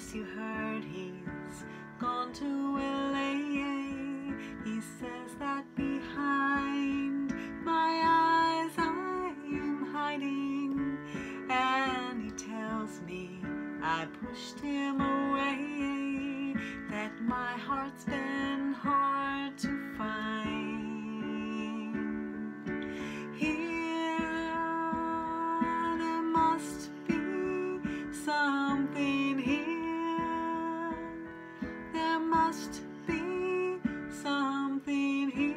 Guess you heard he's gone to LA. He says that behind my eyes I am hiding, and he tells me I pushed him away, that my heart's been hard to find. Here there must be something here. There must be something here.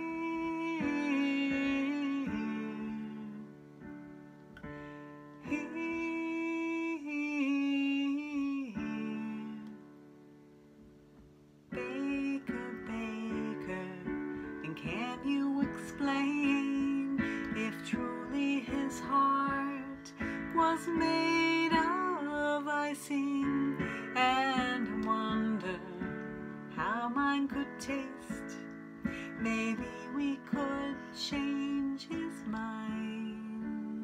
Baker, Baker, and can you explain if truly his heart was made of icing? And I wonder how mine could taste. Maybe we could change his mind.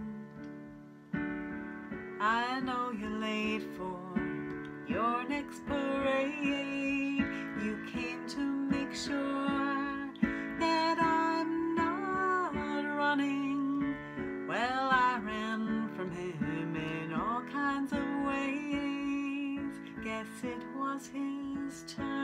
I know you're late for your next parade. You came to make sure that I'm not running. Well, I ran from him in all kinds of ways. Guess it was his turn.